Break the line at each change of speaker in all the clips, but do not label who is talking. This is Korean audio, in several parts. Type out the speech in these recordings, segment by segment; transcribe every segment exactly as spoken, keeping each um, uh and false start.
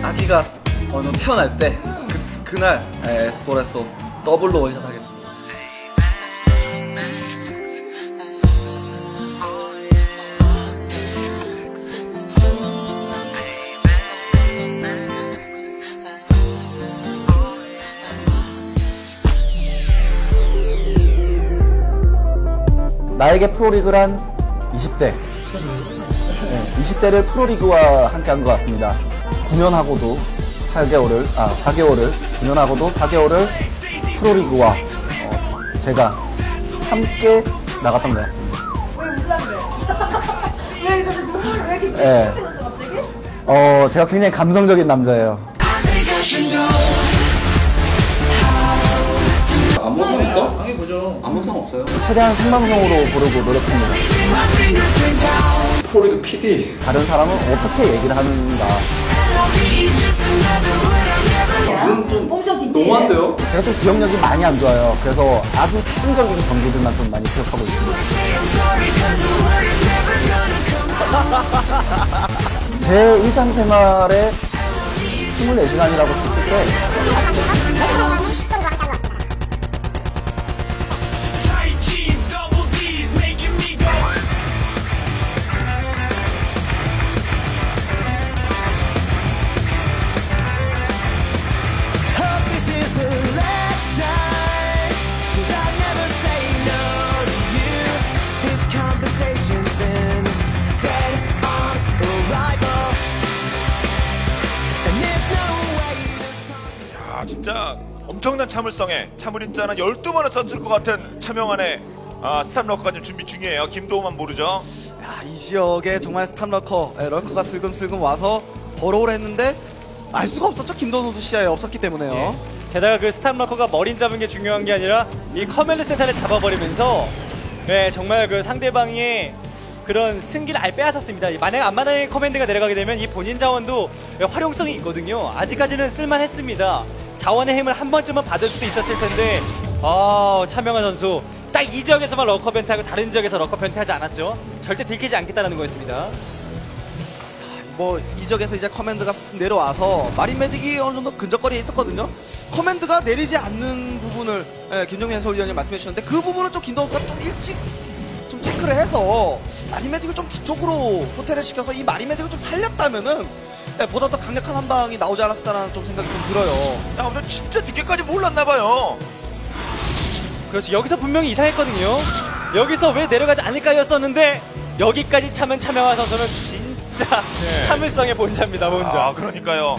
아기가 어느 태어날 때 그, 그날 에스포레소 더블로 원샷 하겠습니다.
나에게 프로리그란 이십 대. 네, 이십 대를 프로리그와 함께 한 것 같습니다. 구 년하고도 팔 개월을, 아, 사 개월을, 구 년하고도 사 개월을 프로리그와 어, 제가 함께 나갔던 것 같습니다.
왜 울라 그래? 왜 근데 눈물 왜 이렇게
네.
찡찡대었어 갑자기?
어, 제가 굉장히 감성적인 남자예요.
안무 있어? 당연히 보죠. 아무 상관없어요.
최대한 생방송으로 부르고 노력합니다.
프로리그 피디.
다른 사람은 어떻게 얘기를 하는가.
이건 좀
엄청 디테일해.
너무한데요?
제가 좀 기억력이 많이 안 좋아요. 그래서 아주 특징적인 경기들만 좀 많이 기억하고 있습니다. 제 일상생활에 이십사 시간이라고 쳤을 때
진짜 엄청난 참을성에 참을인자는 열두 번을 썼을 것 같은 차명한의 아, 스탑러커가 지금 준비 중이에요. 김도우만 모르죠.
야, 이 지역에 정말 스탑러커, 예, 럴커가 슬금슬금 와서 버로우를 했는데 알 수가 없었죠. 김도우 선수 시야에 없었기 때문에요.
예. 게다가 그 스탑러커가 머린 잡은 게 중요한 게 아니라 이 커맨드 센터를 잡아버리면서 네, 정말 그 상대방의 그런 승기를 아예 빼앗았습니다. 만약 앞마당에 커맨드가 내려가게 되면 이 본인 자원도 활용성이 있거든요. 아직까지는 쓸만했습니다. 자원의 힘을 한 번쯤은 받을 수도 있었을 텐데 아, 차명한 선수 딱 이 지역에서만 러커 벤트하고 다른 지역에서 러커 벤트하지 않았죠. 절대 들키지 않겠다는 거였습니다.
뭐 이 지역에서 이제 커맨드가 쓱 내려와서 마린 메딕이 어느 정도 근접거리에 있었거든요. 커맨드가 내리지 않는 부분을 예, 김정민 해설위원이 말씀해 주셨는데 그 부분은 좀 김도우 선수가 좀 일찍 좀 체크를 해서 마린 메딕을 좀 뒤쪽으로 호텔을 시켜서 이 마린 메딕을 좀 살렸다면은 예, 보다 더 강력한 한 방이 나오지 않았을까라는 좀 생각이 좀 들어요.
야, 오늘 진짜 늦게까지 몰랐나봐요.
그렇지, 여기서 분명히 이상했거든요. 여기서 왜 내려가지 않을까였었는데 여기까지 참은 차명한 선수는 진짜
네.
참을성의 본자입니다. 본자.
아, 그러니까요.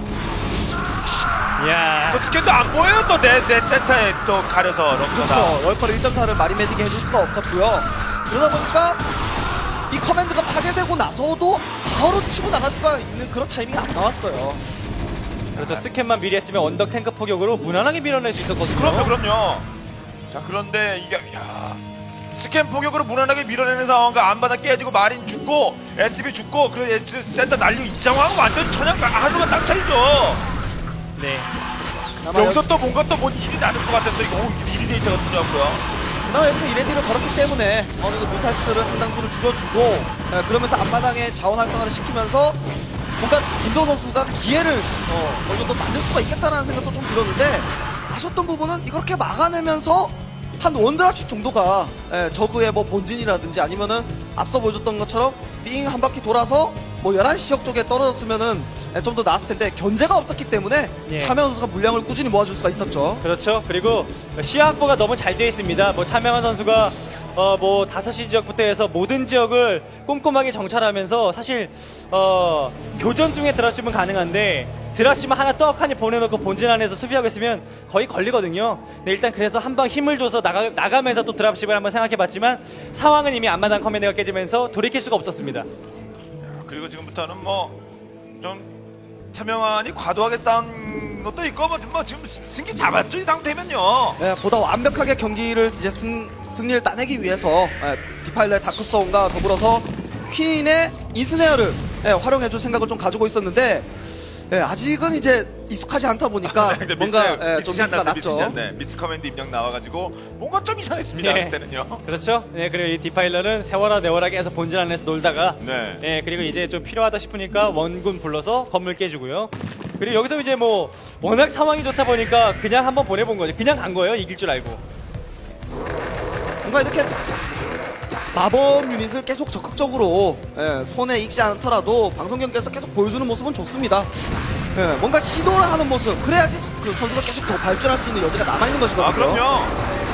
이야.
또 늦게도 안 보여요. 또 내 내 센터에 또 가려서 럭커가.
그렇죠. 럴커를 일 점 사를 마린 메딕에 해줄 수가 없었고요. 그러다 보니까 이 커맨드가 파괴되고 나서도 바로 치고 나갈 수가 있는 그런 타이밍이 안 나왔어요.
그렇죠. 스캔만 미리 했으면 언덕 탱크 포격으로 무난하게 밀어낼 수 있었거든요.
그럼요, 그럼요. 자, 그런데 이게 야 스캔 포격으로 무난하게 밀어내는 상황과 안바닥 깨지고 마린 죽고 에스비 죽고 그리고 에스 센터 날리고 이 상황은 완전 천양 하루가 딱 차이죠.
네.
여기서 또 뭔가 또 뭔 일이 나는 것 같았어. 이거 오, 일이 데이터가 들어왔고요.
그나마 여기서 이레디를 걸었기 때문에 어느 정도 뮤탈스를 상당수를 줄여주고 예, 그러면서 앞마당에 자원 활성화를 시키면서 뭔가 김도우 선수가 기회를 어, 어느 정도 만들 수가 있겠다라는 생각도 좀 들었는데 아쉬웠던 부분은 이렇게 막아내면서 한 원드랍슛 정도가 예, 저그의 뭐 본진이라든지 아니면은 앞서 보여줬던 것처럼 삥 한 바퀴 돌아서 뭐 열한 시 지역 쪽에 떨어졌으면은 예, 좀 더 나았을 텐데 견제가 없었기 때문에
예.
차명한 선수가 물량을 꾸준히 모아줄 수가 있었죠.
그렇죠. 그리고 시야 확보가 너무 잘 되어 있습니다. 뭐 차명한 선수가 어 뭐 다섯 시 지역부터 해서 모든 지역을 꼼꼼하게 정찰하면서 사실 어 교전 중에 드랍십은 가능한데 드랍십만 하나 떡하니 보내놓고 본진 안에서 수비하고 있으면 거의 걸리거든요. 네, 일단 그래서 한 방 힘을 줘서 나가, 나가면서 또 드랍십을 한번 생각해봤지만 상황은 이미 앞마당 커맨드가 깨지면서 돌이킬 수가 없었습니다.
그리고 지금부터는 뭐 좀 차명한이 과도하게 싸운 것도 있고 뭐, 뭐 지금 승기 잡았죠 이 상태면요.
예, 보다 완벽하게 경기를 이제 승, 승리를 따내기 위해서 예, 디파일러의 다크소운과 더불어서 퀸의 인스네어를 예, 활용해줄 생각을 좀 가지고 있었는데 예, 아직은 이제 익숙하지 않다 보니까
네,
뭔가
미스,
예,
미스
좀 미스가
미스
났죠.
네, 미스 커맨드 입력 나와가지고 뭔가 좀 이상했습니다.
네.
그때는요.
그렇죠. 네, 그리고 이 디파일러는 세월아 네월아 계속 본진 안에서 놀다가
네.
네, 그리고 이제 좀 필요하다 싶으니까 원군 불러서 건물 깨주고요. 그리고 여기서 이제 뭐 워낙 상황이 좋다 보니까 그냥 한번 보내본 거죠. 그냥 간 거예요. 이길 줄 알고.
뭔가 이렇게 마법 유닛을 계속 적극적으로 예, 손에 익지 않더라도 방송 경기에서 계속 보여주는 모습은 좋습니다. 예, 뭔가 시도를 하는 모습, 그래야지 그 선수가 계속 더 발전할 수 있는 여지가 남아있는 것이거든요.
아, 그럼요.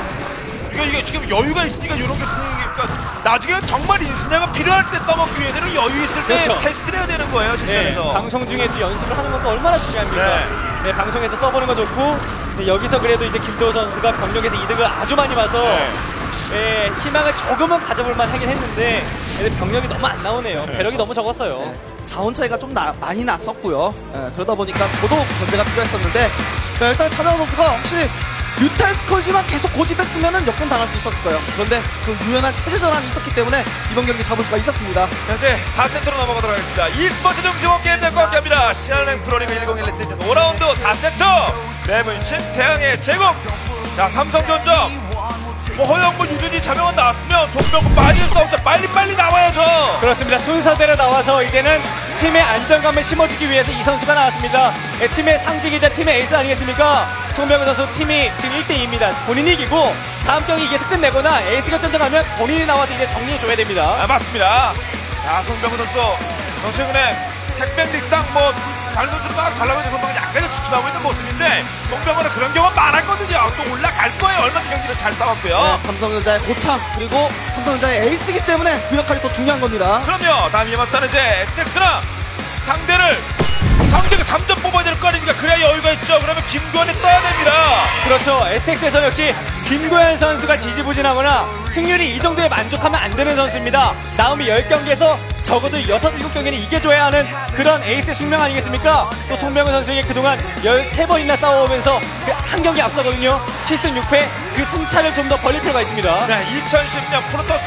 이게, 이게 지금 여유가 있으니까 이런 게 그러니까 나중에 정말 인수냐가 필요할 때 써먹기 위해서는 여유 있을 때
그렇죠.
테스트를 해야 되는 거예요,
네,
실전에서.
방송 중에 또 연습을 하는 것도 얼마나 중요합니까?
네.
네, 방송에서 써보는 거 좋고 네, 여기서 그래도 이제 김도호 선수가 병력에서 이득을 아주 많이 봐서
네.
예, 희망을 조금은 가져볼 만 하긴 했는데 예, 병력이 너무 안 나오네요. 배력이 너무 적었어요.
예, 자원 차이가 좀 나, 많이 났었고요. 예, 그러다 보니까 더더욱 견제가 필요했었는데 예, 일단 차명호 선수가 확실히 뮤탈스컬지만 계속 고집했으면 역전 당할 수 있었을 거예요. 그런데 그 유연한 체제 전환이 있었기 때문에 이번 경기 잡을 수가 있었습니다.
자, 이제 사 세트로 넘어가도록 하겠습니다. e스포츠 중심원 게임장과 함께합니다. 시알랭 프로리그 천십일 시즌 오 라운드 사 세트 맵은 신태양의 제공. 자, 삼성전자 뭐 허영무 유준이 자명은 나왔으면 동병구 많이 싸우자 빨리빨리 나와야죠.
그렇습니다. 순서대로 나와서 이제는 팀의 안정감을 심어주기 위해서 이 선수가 나왔습니다. 예, 팀의 상징이자 팀의 에이스 아니겠습니까? 송병구 선수 팀이 지금 일 대 이입니다. 본인이 이기고 다음 경기 이겨서 끝내거나 에이스가 전정하면 본인이 나와서 이제 정리해줘야 됩니다.
아, 맞습니다. 자, 송병구 선수 최근에 택배릭상 뭐 다른 선수들 막 잘 나가는 선수가 약간은 주춤하고 있는 모습인데 송병구는 그런 경우가 많았거든요. 또 올라갈 거예요. 얼마나 경기를 잘 싸웠고요.
네, 삼성전자의 고참 그리고 삼성전자의 에이스이기 때문에 그 역할이 더 중요한 겁니다.
그럼요. 다음 이에 맞서는 이제 엑스엑스는 상대를 상대가 삼 점 뽑아야 될 거 아닙니까? 그래야 여유가 있죠. 그러면 김구현이 떠야 됩니다.
그렇죠. 에스텍스에서는 역시 김구현 선수가 지지부진하거나 승률이 이 정도에 만족하면 안 되는 선수입니다. 나오미 십 경기에서 적어도 여섯, 일곱 경기는 이겨줘야 하는 그런 에이스의 숙명 아니겠습니까? 또 송병구 선수에게 그동안 열세 번이나 싸워오면서 그 한 경기 앞서거든요. 칠 승 육 패 그 승차를 좀 더 벌릴 필요가 있습니다.
네, 이천십 년 프로토스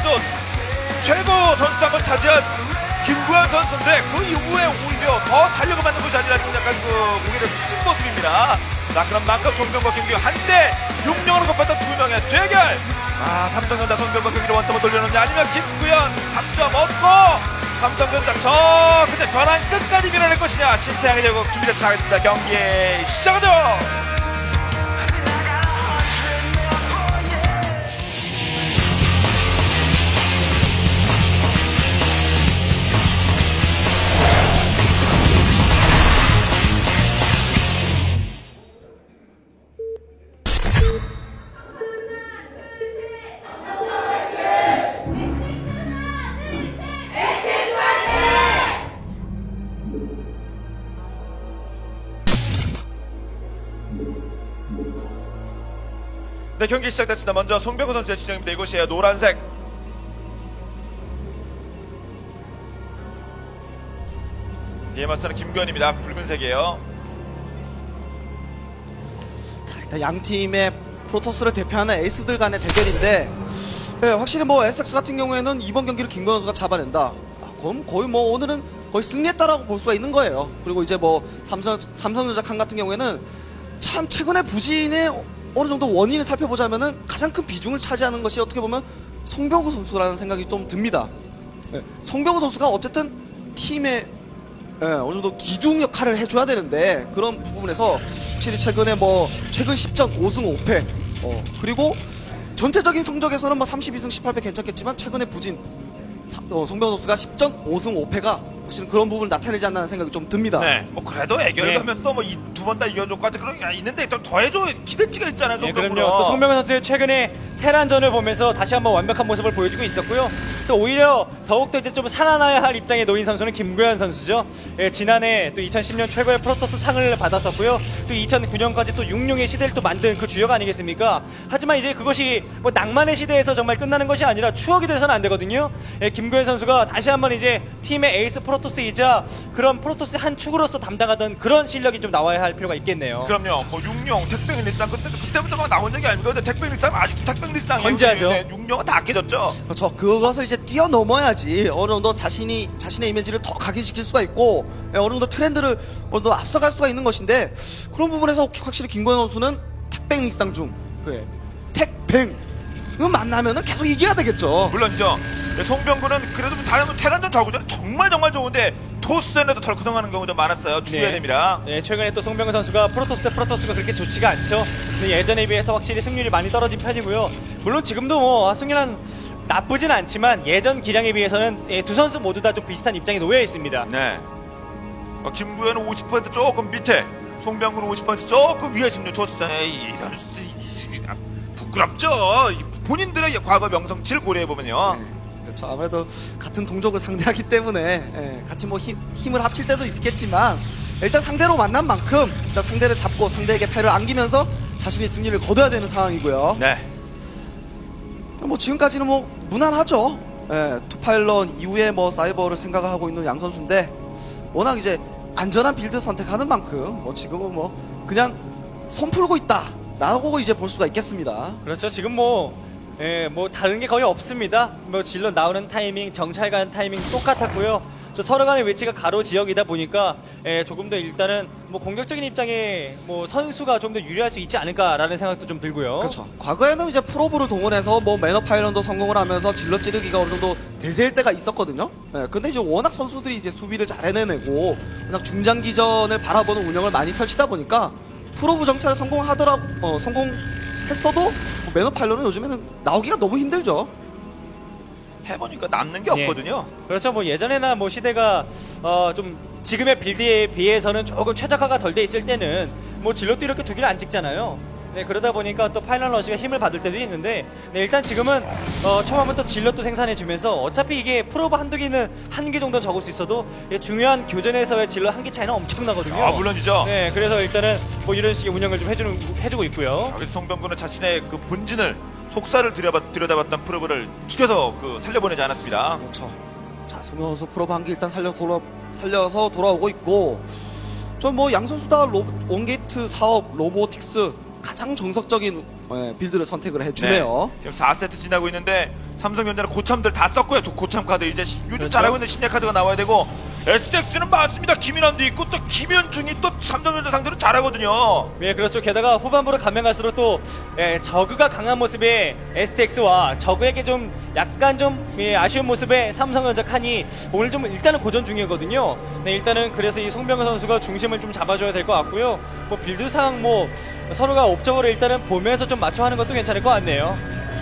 최고 선수상을 차지한 김구현 선수인데 그 이후에 오히려 더 탄력을 받는 것이 아니라 좀 약간 그 무게를 숙인 모습입니다. 자, 그럼 만큼 송병과 김구현 한대 육 령으로 곱했던 두 명의 대결. 아, 삼성전자 송병과 경기를 원점을 돌려놓냐 아니면 김구현 삼 점 얻고 삼성전자 저 근데 변한 끝까지 밀어낼 것이냐. 신태양의 제국 준비됐다 하겠습니다. 경기 시작하죠. 네, 경기 시작됐습니다. 먼저 송병구 선수의 지정입니다. 이곳이에요. 노란색. 뒤에 맞서는 김구현입니다. 붉은색이에요.
자, 일단 양 팀의 프로토스를 대표하는 에이스들 간의 대결인데 예, 확실히 뭐 에스엑스 같은 경우에는 이번 경기를 김구현 선수가 잡아낸다. 아, 그럼 거의 뭐 오늘은 거의 승리했다라고 볼 수가 있는 거예요. 그리고 이제 뭐 삼성 삼성전자 칸 같은 경우에는 참 최근에 부진의 어느 정도 원인을 살펴보자면은 가장 큰 비중을 차지하는 것이 어떻게 보면 송병구 선수라는 생각이 좀 듭니다. 예, 송병구 선수가 어쨌든 팀의 예, 어느 정도 기둥 역할을 해줘야 되는데 그런 부분에서 확실히 최근에 뭐 최근 십 전 오 승 오 패 어, 그리고 전체적인 성적에서는 뭐 삼십이 승 십팔 패 괜찮겠지만 최근에 부진 사, 어, 송병구 선수가 십 전 오 승 오 패가 확실히 그런 부분을 나타내지 않나 생각이 좀 듭니다.
네, 뭐 그래도 애결
네.
가면 또 뭐 두 번 다 이겨줄 것 같은 그런 게 있는데 또 더해줘 기대치가 있잖아요.
네,
송병구는.
그럼요. 또 송병구 선수의 최근에 테란전을 보면서 다시 한번 완벽한 모습을 보여주고 있었고요. 또 오히려 더욱더 이제 좀 살아나야 할 입장에 놓인 선수는 김구현 선수죠. 예, 지난해 또 이천십 년 최고의 프로토스 상을 받았었고요. 또 이천구 년까지 또 육룡의 시대를 또 만든 그 주역 아니겠습니까? 하지만 이제 그것이 뭐 낭만의 시대에서 정말 끝나는 것이 아니라 추억이 돼서는 안 되거든요. 예, 김구현 선수가 다시 한번 이제 팀의 에이스 프로토스이자 그런 프로토스의 한 축으로서 담당하던 그런 실력이 좀 나와야 할 필요가 있겠네요.
그럼요. 뭐 육룡, 택배일상 그때 그때부터 막 나온 얘기 아닙니까? 근데 택배일상 아직도 택배일상이에요.
건재하죠.
육룡은 다 깨졌죠.
그렇죠. 그것을 이제 뛰어넘어야지 어느 정도 자신이 자신의 이미지를 더 각인시킬 수가 있고 예, 어느 정도 트렌드를 어느 정도 앞서갈 수가 있는 것인데 그런 부분에서 확실히 김구현 선수는 택뱅 릭상 중 그 택뱅 그 만나면은 계속 이겨야 되겠죠.
물론이죠. 네, 송병구는 그래도 다른 테란전 저구전 정말 정말 좋은데 토스전에도 덜커덩하는 경우도 많았어요. 주의해야 됩니다.
네, 최근에 또 송병근 선수가 프로토스 대 프로토스가 그렇게 좋지가 않죠. 근데 예전에 비해서 확실히 승률이 많이 떨어진 편이고요. 물론 지금도 뭐 승률은 나쁘진 않지만 예전 기량에 비해서는 예, 두 선수 모두 다 좀 비슷한 입장에 놓여 있습니다.
네. 어, 김구현은 오십 퍼센트 조금 밑에, 송병구는 오십 퍼센트 조금 위에 승률 토스전에 이런 부끄럽죠. 본인들의 과거 명성치를 고려해 보면요.
네, 그렇죠. 아무래도 같은 동족을 상대하기 때문에 예, 같이 뭐 힘, 힘을 합칠 때도 있겠지만 일단 상대로 만난 만큼 일단 상대를 잡고 상대에게 패를 안기면서 자신의 승리를 거둬야 되는 상황이고요.
네.
뭐 지금까지는 뭐 무난하죠. 예, 투파일런 이후에 뭐 사이버를 생각하고 있는 양 선수인데 워낙 이제 안전한 빌드 선택하는 만큼 뭐 지금은 뭐 그냥 손 풀고 있다라고 이제 볼 수가 있겠습니다.
그렇죠. 지금 뭐, 예, 뭐 다른 게 거의 없습니다. 뭐 질러 나오는 타이밍, 정찰 가는 타이밍 똑같았고요. 저 서로 간의 위치가 가로 지역이다 보니까 예, 조금 더 일단은 뭐 공격적인 입장에 뭐 선수가 좀 더 유리할 수 있지 않을까라는 생각도 좀 들고요.
그렇죠. 과거에는 이제 프로브를 동원해서 뭐 매너 파일런도 성공을 하면서 질러 찌르기가 어느 정도 대세일 때가 있었거든요. 예, 근데 이제 워낙 선수들이 이제 수비를 잘 해내고 그냥 중장기전을 바라보는 운영을 많이 펼치다 보니까 프로브 정찰을 성공하더라, 어, 성공했어도 뭐 매너 파일런은 요즘에는 나오기가 너무 힘들죠.
해보니까 남는 게
예.
없거든요.
그렇죠. 뭐 예전에나 뭐 시대가 어 좀 지금의 빌드에 비해서는 조금 최적화가 덜 돼 있을 때는 뭐 질럿도 이렇게 두 개를 안 찍잖아요. 네, 그러다 보니까 또 파일럿 러시가 힘을 받을 때도 있는데 네, 일단 지금은 어 처음부터 질럿도 생산해주면서 어차피 이게 프로브 한두 개는 한 개 정도 적을 수 있어도 예, 중요한 교전에서의 질럿 한 개 차이는 엄청나거든요.
아, 물론이죠.
네, 그래서 일단은 뭐 이런 식의 운영을 좀 해주는 해주고 있고요.
여기서 송병구는 자신의 그 본진을 속살을 들여봤, 들여다봤던 프로브를 죽여서 그 살려보내지 않았습니다.
그렇죠. 자, 송병호 선수 프로브 한 개 일단 살려 돌아 살려서 돌아오고 있고, 저 뭐 양 선수 다 로, 원게이트 사업 로보틱스 가장 정석적인 예, 빌드를 선택을 해주네요.
네. 지금 사 세트 지나고 있는데 삼성전자는 고참들 다 썼고요. 고참 카드 이제 시, 요즘
그렇죠.
잘하고 있는 신예 카드가 나와야 되고 에스엑스는 많습니다. 김인환도 있고 또 김현중이 또 삼성전자 상대로 잘하거든요.
예, 그렇죠. 게다가 후반부로 가면 갈수록 또 예, 저그가 강한 모습의 에스티엑스와 저그에게 좀 약간 좀 예, 아쉬운 모습의 삼성전자 칸이 오늘 좀 일단은 고전 중이거든요. 네, 일단은 그래서 이 송병호 선수가 중심을 좀 잡아줘야 될 것 같고요. 뭐 빌드상 뭐 서로가 옵저버를 일단은 보면서 좀 맞춰하는 것도 괜찮을 것 같네요.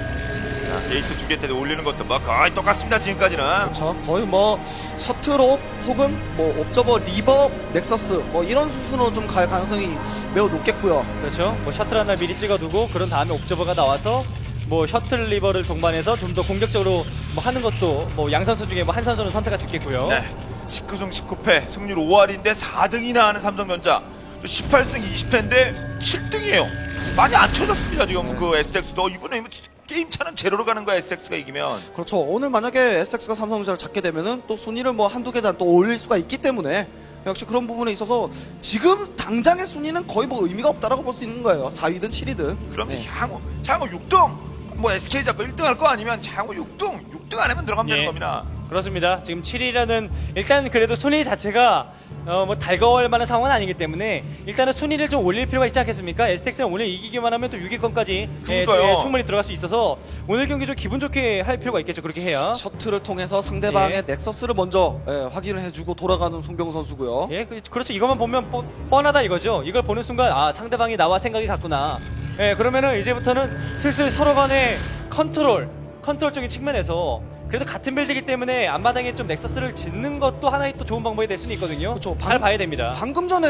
자, 게이트 두 개 때 올리는 것도 뭐 거의 똑같습니다. 지금까지는.
그렇죠. 거의 뭐 셔틀옵 혹은 뭐 옵저버 리버 넥서스 뭐 이런 수순으로 좀 갈 가능성이 매우 높겠고요.
그렇죠. 뭐 셔틀 하나 미리 찍어두고 그런 다음에 옵저버가 나와서 뭐 셔틀 리버를 동반해서 좀 더 공격적으로 뭐 하는 것도 뭐 양 선수 중에 뭐 한 선수는 선택할 수 있겠고요.
네. 십구 승 십구 패 승률 오 할인데 사 등이나 하는 삼성전자 십팔 승 이십 패인데 칠 등이에요. 많이 안 쳐졌습니다. 지금
네.
그 에스엑스도 이번에 게임 차는 제로로 가는 거야. 에스엑스가 이기면.
그렇죠. 오늘 만약에 에스엑스가 삼성전자를 잡게 되면은 또 순위를 뭐 한두 계단 또 올릴 수가 있기 때문에 역시 그런 부분에 있어서 지금 당장의 순위는 거의 뭐 의미가 없다라고 볼 수 있는 거예요. 사 위든 칠 위든.
그러면
네.
향후 향후 육 등 뭐 에스케이 잡고 일 등 할 거 아니면 향후 육 등 육 등 안에만 들어가면
예.
되는 겁니다.
그렇습니다. 지금 칠 위라는 일단 그래도 순위 자체가 어 뭐 달가워할 만한 상황은 아니기 때문에 일단은 순위를 좀 올릴 필요가 있지 않겠습니까? 에스텍스는 오늘 이기기만 하면 또 육 위권까지 예,
그러니까요.
예, 충분히 들어갈 수 있어서 오늘 경기 좀 기분 좋게 할 필요가 있겠죠. 그렇게 해야.
셔틀을 통해서 상대방의
예.
넥서스를 먼저 예, 확인을 해주고 돌아가는 송병호 선수고요.
예, 그, 그렇죠. 이것만 보면 뻔, 뻔하다 이거죠. 이걸 보는 순간 아 상대방이 나와 생각이 같구나. 예, 그러면은 이제부터는 슬슬 서로 간의 컨트롤, 컨트롤적인 측면에서 그래도 같은 빌드이기 때문에 앞마당에 좀 넥서스를 짓는 것도 하나의 또 좋은 방법이 될 수는 있거든요.
그렇죠.
잘 봐야 됩니다.
방금 전에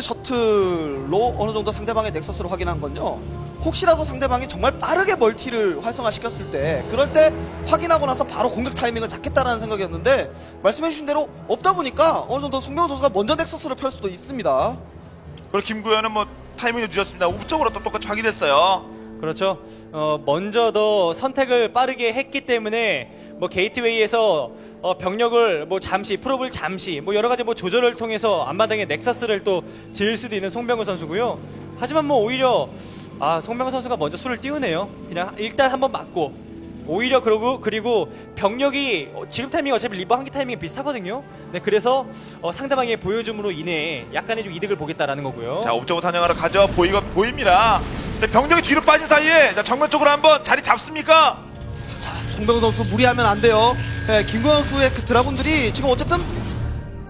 셔틀로 어느 정도 상대방의 넥서스를 확인한 건요. 혹시라도 상대방이 정말 빠르게 멀티를 활성화시켰을 때 그럴 때 확인하고 나서 바로 공격 타이밍을 잡겠다라는 생각이었는데 말씀해주신 대로 없다 보니까 어느 정도 송병호 선수가 먼저 넥서스를 펼 수도 있습니다.
그리고 김구현은 뭐 타이밍을 늦었습니다. 우쪽으로 또 똑같이 확인됐어요.
그렇죠. 어, 먼저 더 선택을 빠르게 했기 때문에 뭐 게이트웨이에서 어, 병력을 뭐 잠시 프로브를 잠시 뭐 여러 가지 뭐 조절을 통해서 앞마당에 넥서스를 또 지을 수도 있는 송병호 선수고요. 하지만 뭐 오히려 아 송병호 선수가 먼저 수를 띄우네요. 그냥 일단 한번 맞고 오히려 그러고 그리고 병력이 어, 지금 타이밍 어차피 리버 한기 타이밍이 비슷하거든요. 네, 그래서 어, 상대방의 보여줌으로 인해 약간의 좀 이득을 보겠다라는 거고요.
자, 옵저버 탄영하러 가죠. 보이가 보입니다. 근데 병력이 뒤로 빠진 사이에 자, 정면 쪽으로 한번 자리 잡습니까?
송병호 선수 무리하면 안 돼요. 네, 김구현 선수의 그 드라군들이 지금 어쨌든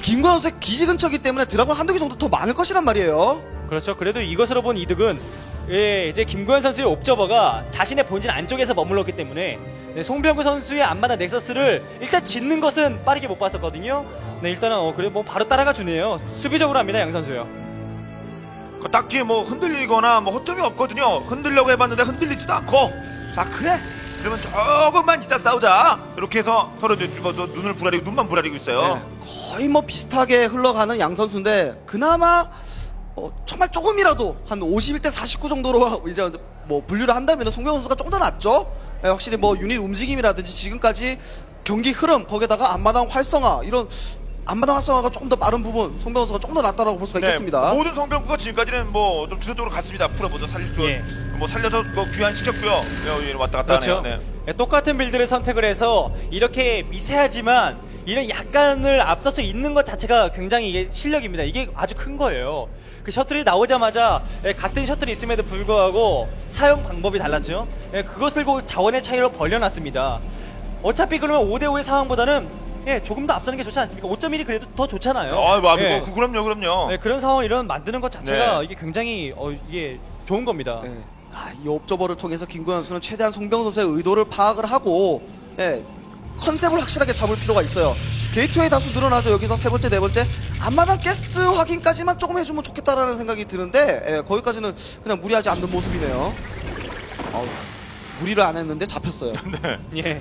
김구현 선수의 기지 근처이기 때문에 드라곤 한두 개 정도 더 많을 것이란 말이에요.
그렇죠. 그래도 이것으로 본 이득은 예, 이제 김구현 선수의 옵저버가 자신의 본진 안쪽에서 머물렀기 때문에 네, 송병구 선수의 앞마다 넥서스를 일단 짓는 것은 빠르게 못 봤었거든요. 네, 일단은 어, 그래 뭐 바로 따라가 주네요. 수비적으로 합니다, 양 선수요.
그 딱히 뭐 흔들리거나 뭐 허점이 없거든요. 흔들려고 해봤는데 흔들리지도 않고, 자 그래 그러면 조금만 이따 싸우자 이렇게 해서 서로 이제 뭐 눈을 부라리고 눈만 부라리고 있어요.
네, 거의 뭐 비슷하게 흘러가는 양 선수인데 그나마 어, 정말 조금이라도 한 오십일 대 사십구 정도로 이제 뭐 분류를 한다면 송병구 선수가 좀 더 낫죠. 네, 확실히 뭐 유닛 움직임이라든지 지금까지 경기 흐름 거기다가 앞마당 활성화 이런 앞마당 활성화가 조금 더 빠른 부분 송병구 선수가 좀 더 낫다라고 볼 수가
네,
있겠습니다.
모든 성병구가 지금까지는 뭐 좀 주도적으로 갔습니다. 풀어보자 살릴
예.
뭐 살려서 뭐 귀환시켰고요. 예, 왔다 갔다
그렇죠.
하네요. 네.
예, 똑같은 빌드를 선택을 해서 이렇게 미세하지만 이런 약간을 앞서서 있는 것 자체가 굉장히 이게 실력입니다. 이게 아주 큰 거예요. 그 셔틀이 나오자마자 예, 같은 셔틀이 있음에도 불구하고 사용 방법이 달랐죠. 예, 그것을 그 자원의 차이로 벌려놨습니다. 어차피 그러면 오 대 오의 상황보다는 예, 조금 더 앞서는 게 좋지 않습니까? 오 점 일이 그래도 더 좋잖아요.
아, 뭐,
예.
그, 그럼요, 그럼요.
예, 그런 상황을 이런 만드는 것 자체가
네.
이게 굉장히 어, 이게 좋은 겁니다.
네. 아, 이 옵저버를 통해서 김구현 선수는 최대한 송병구 선수의 의도를 파악을 하고 예, 컨셉을 확실하게 잡을 필요가 있어요. 게이트웨이 다수 늘어나죠. 여기서 세 번째, 네 번째 앞마당 가스 확인까지만 조금 해주면 좋겠다라는 생각이 드는데 예, 거기까지는 그냥 무리하지 않는 모습이네요. 어, 무리를 안 했는데 잡혔어요.
예.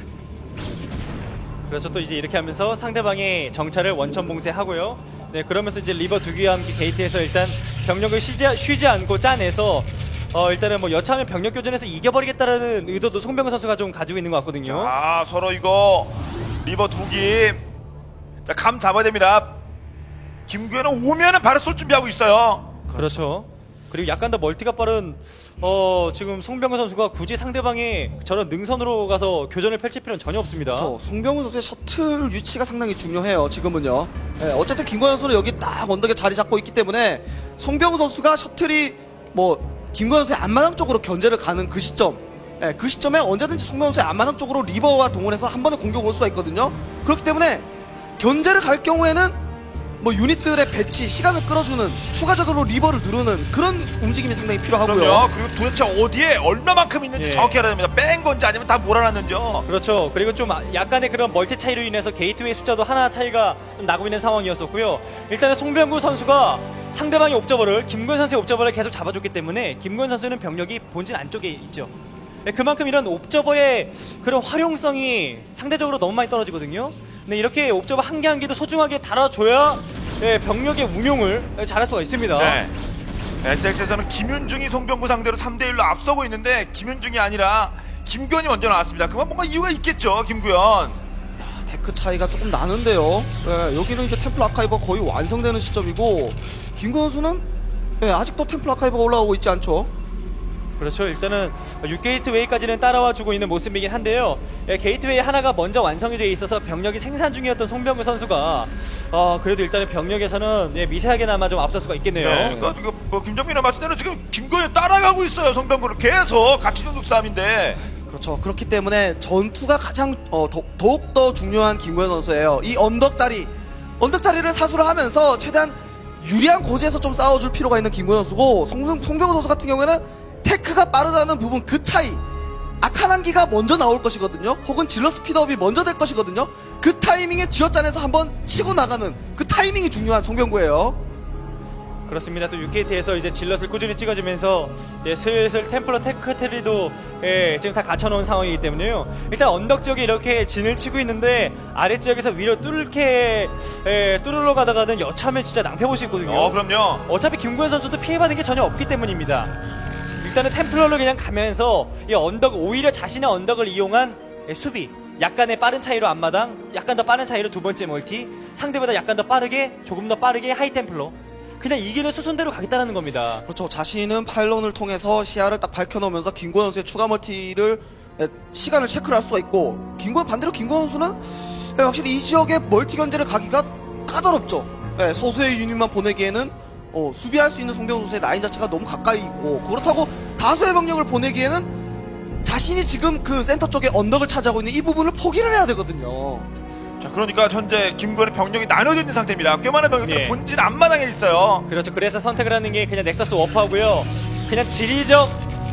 그래서 또 이제 이렇게 하면서 상대방의 정찰을 원천 봉쇄하고요. 네, 그러면서 이제 리버 두 개와 함께 게이트에서 일단 병력을 쉬지, 쉬지 않고 짜내서 어, 일단은 뭐 여차하면 병력 교전에서 이겨버리겠다라는 의도도 송병구 선수가 좀 가지고 있는 것 같거든요.
아, 서로 이거 리버 두기. 자, 감 잡아야 됩니다. 김구현은 오면은 바로 쏠 준비하고 있어요.
그렇죠. 그리고 약간 더 멀티가 빠른 어, 지금 송병구 선수가 굳이 상대방의 저런 능선으로 가서 교전을 펼칠 필요는 전혀 없습니다.
저 송병구 선수의 셔틀 위치가 상당히 중요해요. 지금은요. 예, 어쨌든 김구현 선수는 여기 딱 언덕에 자리 잡고 있기 때문에 송병구 선수가 셔틀이 뭐 김구현 선수의 앞마당 쪽으로 견제를 가는 그 시점, 예, 그 시점에 언제든지 송병구 선수의 앞마당 쪽으로 리버와 동원해서 한 번에 공격 올 수가 있거든요. 그렇기 때문에 견제를 갈 경우에는 뭐 유닛들의 배치, 시간을 끌어주는 추가적으로 리버를 누르는 그런 움직임이 상당히 필요하고요.
그럼요. 그리고 도대체 어디에 얼마만큼 있는지
예.
정확히 알아야 됩니다. 뺀 건지 아니면 다 몰아놨는지요.
그렇죠. 그리고 좀 약간의 그런 멀티 차이로 인해서 게이트웨이 숫자도 하나 차이가 좀 나고 있는 상황이었었고요. 일단은 송병구 선수가 상대방의 옵저버를 김구현 선수의 옵저버를 계속 잡아줬기 때문에 김구현 선수는 병력이 본진 안쪽에 있죠. 네, 그만큼 이런 옵저버의 그런 활용성이 상대적으로 너무 많이 떨어지거든요. 근데 이렇게 옵저버 한 개 한 개도 소중하게 달아줘야 예, 병력의 운용을 잘할 수가 있습니다.
네. 에스엑스에서는 김윤중이 송병구 상대로 삼 대 일로 앞서고 있는데 김윤중이 아니라 김구현이 먼저 나왔습니다. 그만 뭔가 이유가 있겠죠, 김구현.
테크 차이가 조금 나는데요. 예, 여기는 이제 템플 아카이버가 거의 완성되는 시점이고 김구현 선수는 예, 아직도 템플 아카이버가 올라오고 있지 않죠.
그렇죠. 일단은 육 게이트웨이까지는 따라와 주고 있는 모습이긴 한데요. 예, 게이트웨이 하나가 먼저 완성이 되어 있어서 병력이 생산 중이었던 송병구 선수가 어, 그래도 일단은 병력에서는 예, 미세하게나마 좀 앞설 수가 있겠네요.
네. 그러니까 이거 뭐 김정민의 말씀 대로 지금 김구현이 따라가고 있어요, 송병구를 계속 같이 종족 싸움인데.
그렇죠. 그렇기 때문에 전투가 가장 어, 더, 더욱더 중요한 김구현 선수예요. 이 언덕자리, 언덕자리를 사수를 하면서 최대한 유리한 고지에서 좀 싸워줄 필요가 있는 김구현 선수고 송, 송병구 선수 같은 경우에는 테크가 빠르다는 부분 그 차이, 아카난기가 먼저 나올 것이거든요. 혹은 질러 스피드업이 먼저 될 것이거든요. 그 타이밍에 쥐어짜내서 한번 치고 나가는 그 타이밍이 중요한 송병구예요.
그렇습니다. 또 육 게이트에서 이제 질럿을 꾸준히 찍어주면서 예, 슬슬 템플러 테크트리도 예, 지금 다 갖춰놓은 상황이기 때문에요. 일단 언덕 지역에 이렇게 진을 치고 있는데 아래지역에서 위로 뚫게 예, 뚫으러 가다가는 여차하면 진짜 낭패 볼 수 있거든요.
어, 그럼요.
어차피 김구현 선수도 피해받은 게 전혀 없기 때문입니다. 일단은 템플러로 그냥 가면서 이 언덕, 오히려 자신의 언덕을 이용한 예, 수비, 약간의 빠른 차이로 앞마당, 약간 더 빠른 차이로 두 번째 멀티, 상대보다 약간 더 빠르게, 조금 더 빠르게 하이템플러, 그냥 이기는 수순대로 가겠다는 겁니다.
그렇죠. 자신은 파일런을 통해서 시야를 딱 밝혀놓으면서 김구현 선수의 추가 멀티를 예, 시간을 체크를 할 수가 있고, 김구현 반대로 김구현 선수는 예, 확실히 이 지역에 멀티 견제를 가기가 까다롭죠. 예, 소수의 유닛만 보내기에는 어, 수비할 수 있는 송병구 선수의 라인 자체가 너무 가까이 있고, 그렇다고 다수의 병력을 보내기에는 자신이 지금 그 센터 쪽에 언덕을 차지하고 있는 이 부분을 포기를 해야 되거든요.
자, 그러니까 현재 김구현의 병력이 나눠져 있는 상태입니다. 꽤 많은 병력들이
예.
본진 앞마당에 있어요.
그렇죠. 그래서 선택을 하는 게 그냥 넥서스 워프하고요. 그냥 지리적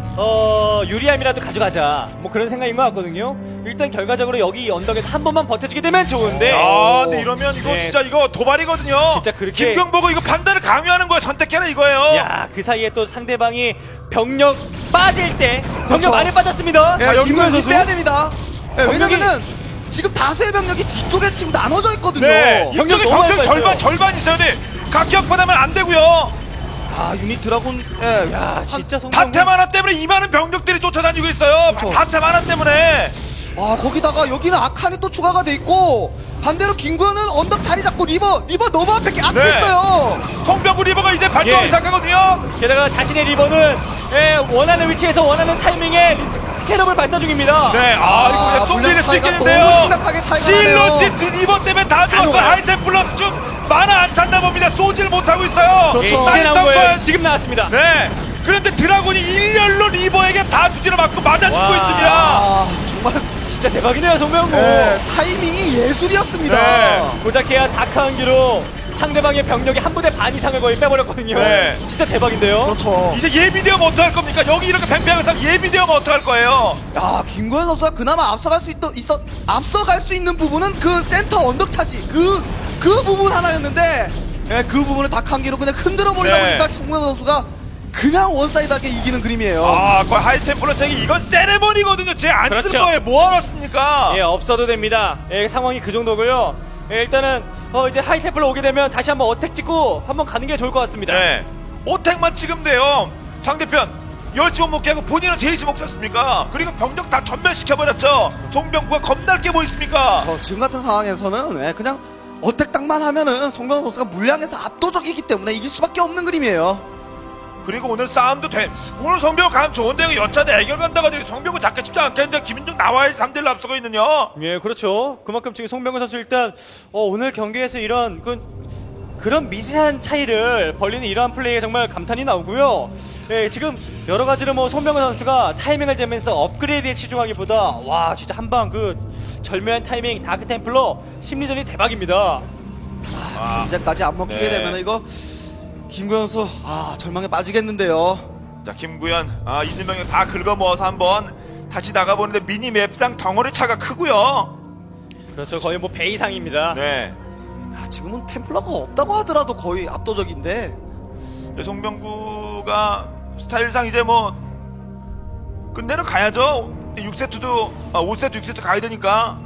어, 유리함이라도 가져가자. 뭐 그런 생각인 것 같거든요. 일단 결과적으로 여기 언덕에서 한 번만 버텨주게 되면 좋은데.
아, 근데 이러면 이거
네.
진짜 이거 도발이거든요.
진짜 그렇게-
김경보고 이거 판단을 강요하는 거야. 선택해라 이거예요.
야, 그 사이에 또 상대방이 병력 빠질 때 병력
그렇죠.
많이 빠졌습니다.
예,
자,
김구현
김구현
선수
선수.
빼야 됩니다. 예,
병력이-
왜냐면은 지금 다수의 병력이 뒤쪽에 지금 나눠져 있거든요.
네,
병력
이쪽에
너무 많이
병력 절반
빠졌어요.
절반 있어야 돼. 각격받으면 안 되고요.
아, 유닛 드라군, 예.
야, 진짜 송병구.
다템 하나 때문에 이 많은 병력들이 쫓아다니고 있어요.
그렇죠.
다템 하나 때문에.
아, 거기다가 여기는 아칸이 또 추가가 돼 있고, 반대로 김구현은 언덕 자리 잡고 리버, 리버 너무 앞에, 앞에
네.
있어요.
송병구 리버가 이제 발동하기
예.
시작하거든요.
게다가 자신의 리버는 예, 원하는 위치에서 원하는 타이밍에 스- 스캐럽을 발사 중입니다.
네, 아, 이거 그냥 쏙
물량
밀릴 수
차이가
있겠는데요.
너무 심각하게 차이가
실로시
나네요.
리버 때문에 다 죽었어.
녹아요.
하이템플러 좀 만화 안 찼나 봅니다. 쏘지를 못하고 있어요.
예,
그렇죠.
이제 나온 거예요.
싸워야지.
지금 나왔습니다.
네. 그런데 드라군이 일렬로 리버에게 다 두드려 맞고 맞아주고
와.
있습니다.
아, 정말,
진짜 대박이네요, 송병구.
예, 타이밍이 예술이었습니다.
네.
고작해야 다크 한 기로 상대방의 병력이 한 부대 반 이상을 거의 빼버렸거든요.
네.
진짜 대박인데요.
그렇죠.
이제 예비대면 어떡할 겁니까? 여기 이렇게 팽팽하게 싸면 예비대면 어떡할 거예요?
야, 김구현 선수가 그나마 앞서갈 수 있, 있어, 앞서갈 수 있는 부분은 그 센터 언덕 차지, 그, 그 부분 하나였는데, 예, 그 부분을 닭 한 개로 그냥 흔들어 버리다
네.
보니까 김구현 선수가 그냥 원사이드하게 이기는 그림이에요.
아, 그 하이템플러 책이 이건 세레머니거든요. 제 안 쓸
그렇죠.
거예요. 뭐하러 씁니까?
예, 없어도 됩니다. 예, 상황이 그 정도고요. 예, 일단은 어, 이제 하이템플로 오게 되면 다시 한번 어택 찍고 한번 가는 게 좋을 것 같습니다.
네. 오택만 지금 돼요. 상대편 열지 못 먹게 하고 본인은 데이지 먹셨습니까? 그리고 병력 다 전멸시켜버렸죠. 송병구가 겁날게 보이십니까?
저 지금 같은 상황에서는 예, 그냥 어택 딱만 하면은 송병호 선수가 물량에서 압도적이기 때문에 이길 수밖에 없는 그림이에요.
그리고 오늘 싸움도 돼. 오늘 성병구 감 좋은데 여차대 애결 간다가지고 성병구 잡기 쉽지 않겠는데 김인중 나와야 삼 대 일 앞서고 있느냐?
예, 그렇죠. 그만큼 지금 송병구 선수 일단 어, 오늘 경기에서 이런 그, 그런 미세한 차이를 벌리는 이러한 플레이에 정말 감탄이 나오고요. 예, 지금 여러 가지로 뭐 송병구 선수가 타이밍을 재면서 업그레이드에 치중하기보다 와 진짜 한방 그 절묘한 타이밍 다크 템플러 심리전이 대박입니다.
아,
이제까지 안 먹히게
네.
되면 이거 김구현 선수 아 절망에 빠지겠는데요.
자, 김구현, 아, 있는 병력 다 긁어 모아서 한번 다시 나가보는데 미니 맵상 덩어리 차가 크고요.
그렇죠. 거의 뭐 배 이상입니다.
네.
아, 지금은 템플러가 없다고 하더라도 거의 압도적인데.
송병구가 스타일상 이제 뭐 끝내는 가야죠. 육 세트도 아, 오 세트 육 세트 가야 되니까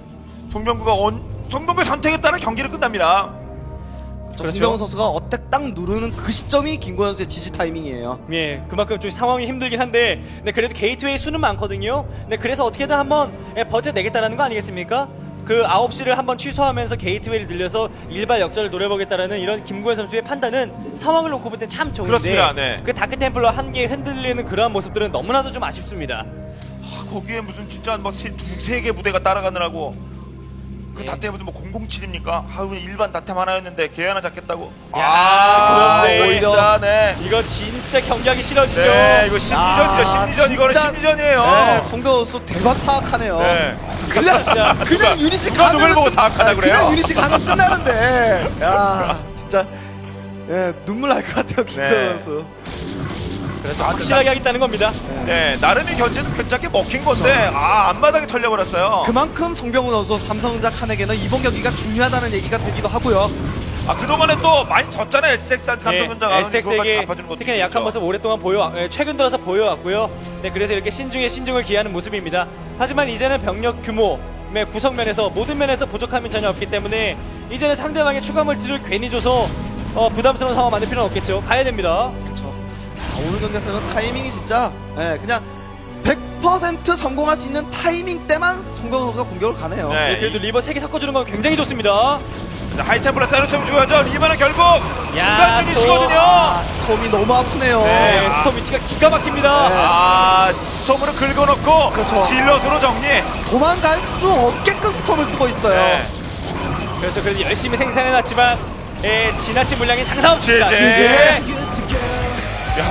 송병구가 온 송병구의 선택에 따라 경기를 끝납니다.
그렇죠.
김병훈 선수가 어택 딱 누르는 그 시점이 김구현 선수의 지지 타이밍이에요.
예, 그만큼 좀 상황이 힘들긴 한데, 네, 그래도 게이트웨이 수는 많거든요. 네, 그래서 어떻게든 한번 예, 버텨내겠다라는 거 아니겠습니까? 그 아홉 시를 한번 취소하면서 게이트웨이를 늘려서 일발 역전을 노려보겠다라는 이런 김구현 선수의 판단은 상황을 놓고 볼 땐 참 좋은데,
그렇습니다. 네.
그 다크 템플러 한 개 흔들리는 그러한 모습들은 너무나도 좀 아쉽습니다.
아, 거기에 무슨 진짜 뭐 두세 개 부대가 따라가느라고 그
네.
다템 무슨 뭐 공공칠입니까? 아, 일반 다템 하나였는데 걔 하나 잡겠다고.
야,
아,
그런데
이거 진짜 네.
이거 진짜 경기하기 싫어지죠.
네, 이거 심리전이죠.
아,
심리전 이거는
진짜,
심리전이에요.
네, 송병훈 선수 대박 사악하네요.
네.
그냥
진짜.
그냥 유닛이
누가
가면
누굴 보고 사악하다 그래요?
그냥 유닛이 가면 끝나는데. 야, 진짜 예, 눈물 날 것 같아요 김구현
네.
선수.
그렇죠. 확실하게 하겠다는 겁니다.
네, 나름의 견제는 괜찮게 먹힌 건데 아, 앞마당에 털려버렸어요.
그만큼 송병훈 선수 삼성전자 칸에게는 이번 경기가 중요하다는 얘기가 되기도 하고요.
아, 그동안에 또 많이 졌잖아요. 에스텍스한 삼성전자가.
예, 에스텍스에게
갚아주는 것도
특히나 약한
있죠.
모습 오랫동안 보여 예, 최근 들어서 보여왔고요. 네, 그래서 이렇게 신중에 신중을 기하는 모습입니다. 하지만 이제는 병력 규모, 네, 구성 면에서 모든 면에서 부족함이 전혀 없기 때문에 이제는 상대방의 추가 멀티를 괜히 줘서 어, 부담스러운 상황 만들 필요는 없겠죠. 가야 됩니다.
그렇죠. 아, 오늘 경기에서는 타이밍이 진짜 예, 그냥 백 퍼센트 성공할 수 있는 타이밍 때만 송병훈 선수가 공격을 가네요.
네.
네, 그래도 리버 세 개 섞어주는 건 굉장히 좋습니다.
하이템플러 사이로템 죽어야죠. 리바는 결국
야,
중간 유닛이거든요.
아, 스톰이 너무 아프네요.
네,
아.
스톰 위치가 기가 막힙니다.
네.
아, 스톰으로 긁어놓고
그렇죠.
질럿으로 정리.
도망갈 수 없게끔 스톰을 쓰고 있어요.
네.
그래서 그래도 열심히 생산해놨지만 예, 지나친 물량이 장사 없습니다.
지지.
지지.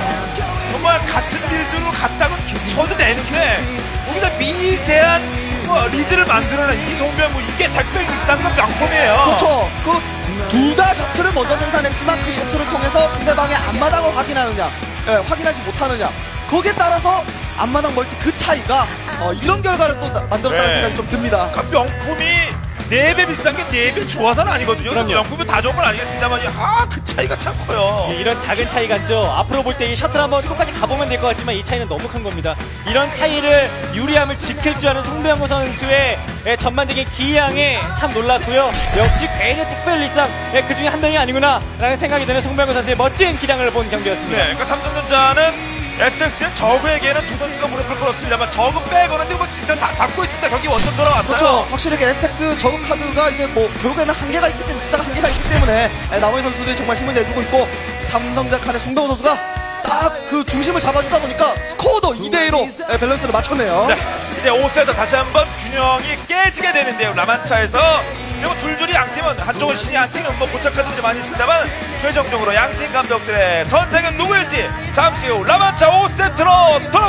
정말 같은 빌드로 갔다고 쳐도 되는데 거기다 미세한 뭐 그 리드를 만들어낸 이 송병구 이게 택배 일상급 명품이에요.
그렇죠. 그 둘 다 셔틀을 먼저 생산했지만 그 셔틀을 통해서 상대방의 앞마당을 확인하느냐, 예, 확인하지 못하느냐. 거기에 따라서 앞마당 멀티 그 차이가 어, 이런 결과를 또 나- 만들었다는
네.
생각이 좀 듭니다.
그러니까 명품이 네 배 비싼 게 네 배 좋아서는 아니거든요.
그럼요.
명품이 다 좋은 건 아니겠습니다만 아, 그 차이가 참 커요.
이런 작은 차이 같죠. 앞으로 볼 때 이 셔틀 한번 끝까지 가보면 될 것 같지만 이 차이는 너무 큰 겁니다. 이런 차이를 유리함을 지킬 줄 아는 송병호 선수의 예, 전반적인 기량에 참 놀랐고요. 역시 괜히 특별리상 예, 그 중에 한 명이 아니구나 라는 생각이 드는 송병호 선수의 멋진 기량을 본 경기였습니다.
네, 그러니까 삼성전자는 에스엑스는 저그에게는 두 선수가 무릎을 꿇었습니다만 저그 빼고는 뭐 진짜 다 잡고 있습니다. 경기 원점 돌아왔어요.
그렇죠. 확실히 에스텍스 저그 카드가 이제 뭐 결국에는 한계가 있기 때문에 숫자가 한계가 있기 때문에 예, 나머지 선수들이 정말 힘을 내주고 있고 삼성전자 칸의 송병호 선수가 딱 그 중심을 잡아주다 보니까 스코어도 이 대 이로 예, 밸런스를 맞췄네요.
네, 이제 오 세트 다시 한번 균형이 깨지게 되는데요. 라만차에서 그리고 줄줄이 양팀은 한쪽은 신이 한팀은 뭐 고착카드들이 많이 있습니다만 최종적으로 양팀 감독들의 선택은 누구일지 잠시 후 라만차 오 세트로 돌아